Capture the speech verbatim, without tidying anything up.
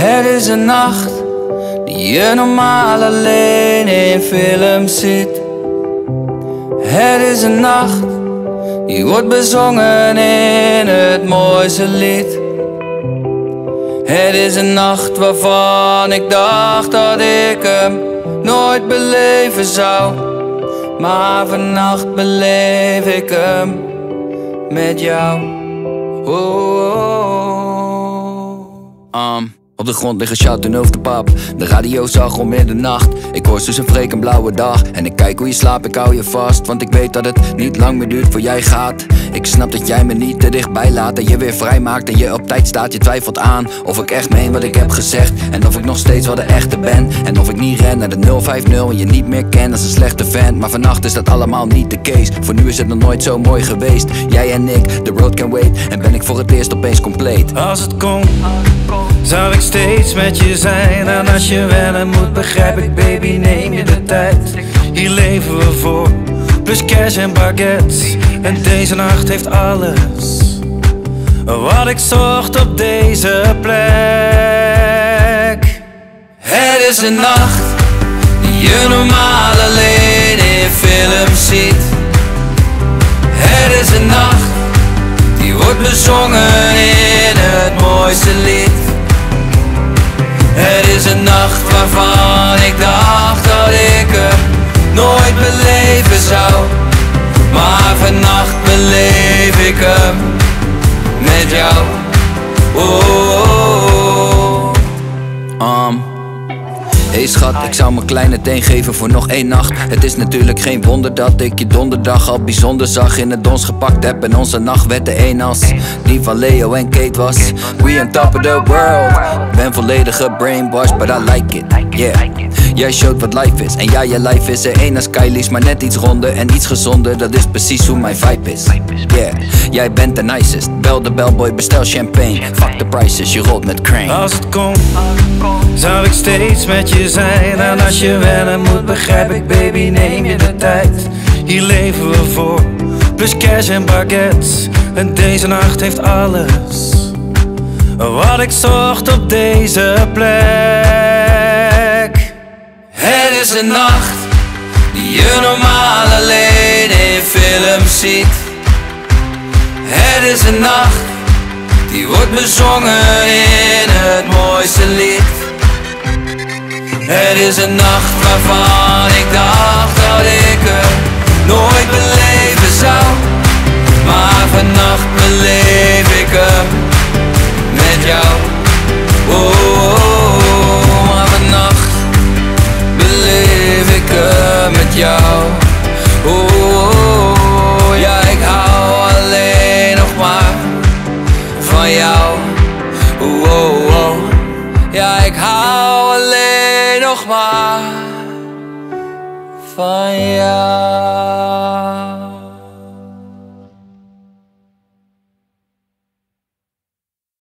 Het is een nacht die je normaal alleen in films ziet. Het is een nacht die wordt bezongen in het mooiste lied. Het is een nacht waarvan ik dacht dat ik hem nooit beleven zou. Maar vannacht beleef ik hem met jou. Oh, oh, oh. Um. Op de grond liggen shout en hoofdkebab. De radio zag om middernacht. Ik hoor Suus en Freek een blauwe dag. En ik kijk hoe je slaapt, ik hou je vast. Want ik weet dat het niet lang meer duurt voor jij gaat. Ik snap dat jij me niet te dichtbij laat. Dat je weer vrij maakt en je op tijd staat. Je twijfelt aan of ik echt meen wat ik heb gezegd. En of ik nog steeds wel de echte ben. En of ik niet ren naar de nul vijf nul en je niet meer ken als een slechte vent. Maar vannacht is dat allemaal niet de case. Voor nu is het nog nooit zo mooi geweest. Jij en ik, the road can wait. En ben ik voor het eerst opeens compleet. Als het kon, zou ik steeds met je zijn. En als je wennen moet, begrijp ik, baby, neem je de tijd. Hier leven we voor, plus cash en baguettes. En deze nacht heeft alles wat ik zocht op deze plek. Het is een nacht die je normaal alleen in films ziet. Het is een nacht die wordt bezongen in het mooiste lied. Het is een nacht waarvan ik dacht dat ik hem nooit beleven zou. Maar vannacht beleef ik hem met jou. Oh, oh, oh. Um. Hey schat, ik zou mijn kleine teen geven voor nog één nacht. Het is natuurlijk geen wonder dat ik je donderdag al bijzonder zag. In het dons gepakt heb en onze nacht werd de een als die van Leo en Kate was. We on top of the world. Ben volledig gebrainwashed, but I like it, yeah. Jij showt wat life is, en ja, je life is er één als Kylie's. Maar net iets ronder en iets gezonder, dat is precies hoe mijn vibe is, yeah. Jij bent de nicest, bel de bellboy, bestel champagne. Fuck the prices, je rolt met Crane. Als het kon, zou ik steeds met je zijn. En als je wennen moet, begrijp ik, baby, neem je de tijd. Hier leven we voor, plus cash en baguettes. En deze nacht heeft alles wat ik zocht op deze plek. Het is een nacht die je normaal alleen in films ziet. Het is een nacht die wordt bezongen in het mooiste lied. Het is een nacht waarvan ik dacht dat ik hem nooit beleven zou. Maar vannacht beleef ik hem met jou. Oh, oh, oh, maar vannacht beleef ik hem met jou. Oh, oh, oh, ja, ik hou alleen nog maar van jou. Oh, oh, oh, ja, ik hou alleen nog maar van jou.